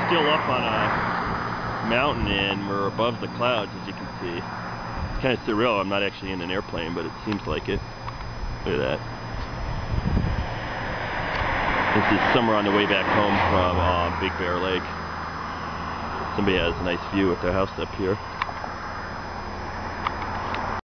still up on a mountain and we're above the clouds, as you can see. It's kind of surreal. I'm not actually in an airplane, but it seems like it. Look at that. This is somewhere on the way back home from Big Bear Lake. Somebody has a nice view at their house up here.